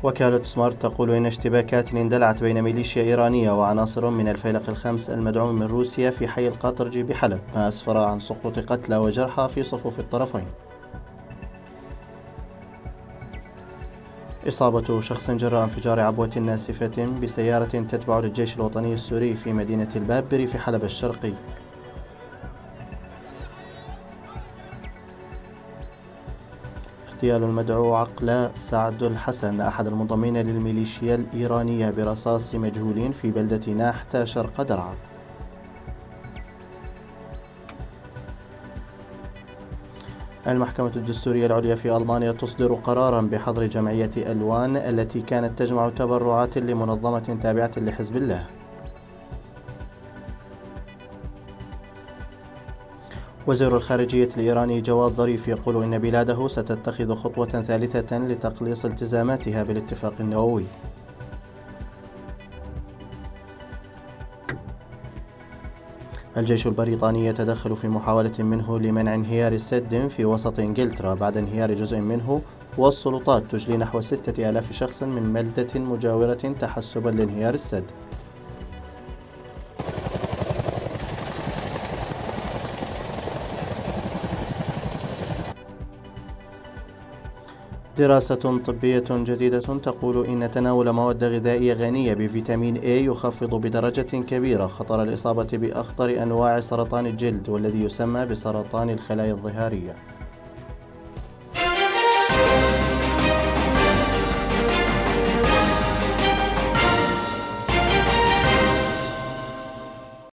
وكالة سمارت تقول إن اشتباكات اندلعت بين ميليشيا إيرانية وعناصر من الفيلق الخمس المدعوم من روسيا في حي القاطرجي بحلب، ما أسفر عن سقوط قتلى وجرحى في صفوف الطرفين. إصابة شخص جراء انفجار عبوة ناسفة بسيارة تتبع للجيش الوطني السوري في مدينة البابري في حلب الشرقي. اغتيال المدعو عقلة سعد الحسن أحد المنضمين للميليشيا الإيرانية برصاص مجهولين في بلدة ناحتة شرق درعا. المحكمة الدستورية العليا في ألمانيا تصدر قرارا بحظر جمعية ألوان التي كانت تجمع تبرعات لمنظمة تابعة لحزب الله. وزير الخارجية الإيراني جواد ظريف يقول إن بلاده ستتخذ خطوة ثالثة لتقليص التزاماتها بالاتفاق النووي. الجيش البريطاني يتدخل في محاولة منه لمنع انهيار سد في وسط إنجلترا بعد انهيار جزء منه، والسلطات تجلي نحو 6000 شخص من بلدة مجاورة تحسبا لانهيار السد. دراسة طبية جديدة تقول إن تناول مواد غذائية غنية بفيتامين A يخفض بدرجة كبيرة خطر الإصابة بأخطر أنواع سرطان الجلد والذي يسمى بسرطان الخلايا الظهارية.